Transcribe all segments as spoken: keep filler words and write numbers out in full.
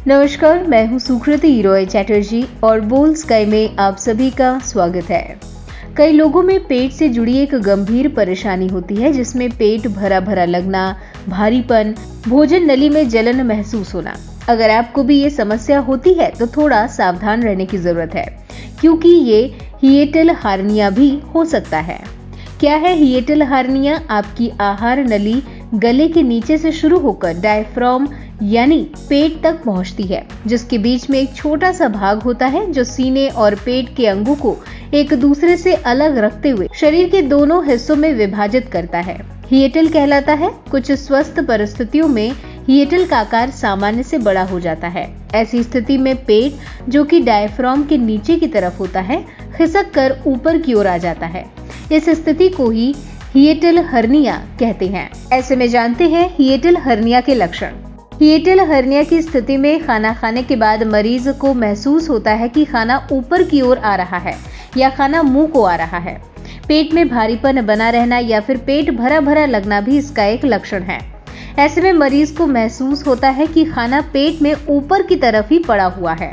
नमस्कार, मैं हूं सुकृति रॉय चैटर्जी और बोल स्काई में आप सभी का स्वागत है। कई लोगों में पेट से जुड़ी एक गंभीर परेशानी होती है, जिसमें पेट भरा भरा लगना, भारीपन, भोजन नली में जलन महसूस होना। अगर आपको भी ये समस्या होती है तो थोड़ा सावधान रहने की जरूरत है, क्योंकि ये हिएटल हार्निया भी हो सकता है। क्या है हिएटल हार्निया? आपकी आहार नली गले के नीचे से शुरू होकर डायफ्राम यानी पेट तक पहुंचती है, जिसके बीच में एक छोटा सा भाग होता है जो सीने और पेट के अंगों को एक दूसरे से अलग रखते हुए शरीर के दोनों हिस्सों में विभाजित करता है। हिएटल कहलाता है। कुछ स्वस्थ परिस्थितियों में हिएटल का आकार सामान्य से बड़ा हो जाता है। ऐसी स्थिति में पेट, जो कि डायफ्राम के नीचे की तरफ होता है, खिसक कर ऊपर की ओर आ जाता है। इस स्थिति को ही हिएटल हर्निया कहते हैं। ऐसे में जानते हैं हिएटल हर्निया के लक्षण। हिएटल हर्निया की स्थिति में खाना खाने के बाद मरीज को महसूस होता है कि खाना ऊपर की ओर आ रहा है या खाना मुंह को आ रहा है। पेट में भारीपन बना रहना या फिर पेट भरा भरा लगना भी इसका एक लक्षण है। ऐसे में मरीज को महसूस होता है कि खाना पेट में ऊपर की तरफ ही पड़ा हुआ है।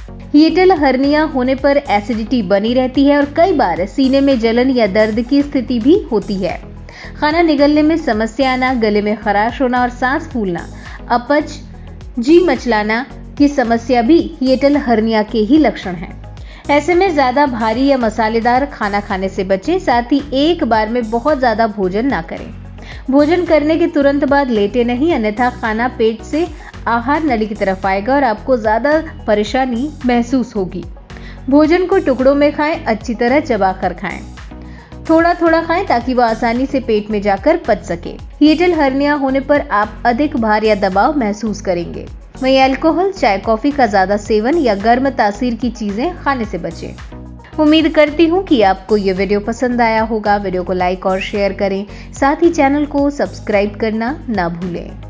हिएटल हर्निया होने पर एसिडिटी बनी रहती है और कई बार सीने में जलन या दर्द की स्थिति भी होती है। खाना निगलने में समस्या आना, गले में खराश होना और सांस फूलना, अपच, जी मचलाना की समस्या भी हिएटल हर्निया के ही लक्षण हैं। ऐसे में ज्यादा भारी या मसालेदार खाना खाने से बचें। साथ ही एक बार में बहुत ज्यादा भोजन ना करें। भोजन करने के तुरंत बाद लेटे नहीं, अन्यथा खाना पेट से आहार नली की तरफ आएगा और आपको ज्यादा परेशानी महसूस होगी। भोजन को टुकड़ों में खाएं, अच्छी तरह चबाकर खाएं। थोड़ा थोड़ा खाएं ताकि वह आसानी से पेट में जाकर पच सके। हिएटल हर्निया होने पर आप अधिक भार या दबाव महसूस करेंगे। वहीं अल्कोहल, चाय, कॉफी का ज्यादा सेवन या गर्म तासीर की चीजें खाने से बचें। उम्मीद करती हूँ कि आपको ये वीडियो पसंद आया होगा। वीडियो को लाइक और शेयर करें, साथ ही चैनल को सब्सक्राइब करना ना भूलें।